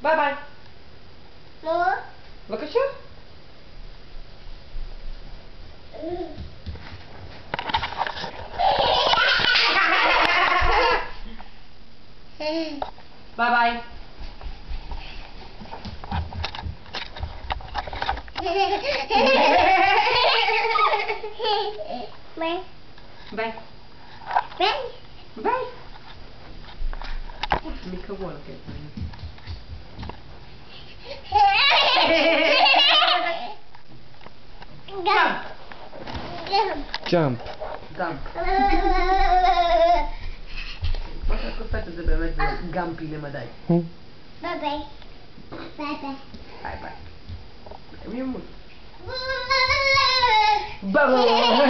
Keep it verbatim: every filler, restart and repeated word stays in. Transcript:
ביי ביי. נו? בבקשה. ביי ביי. ביי. ביי. ביי. ביי. מי קבוע לקטע? גאמפ. ג'אמפ. גאמפ. מה שאת קופצת זה באמת גאמפי למדי. ביי ביי. ביי ביי. ביי ביי. הם ימות. ביי. ביי.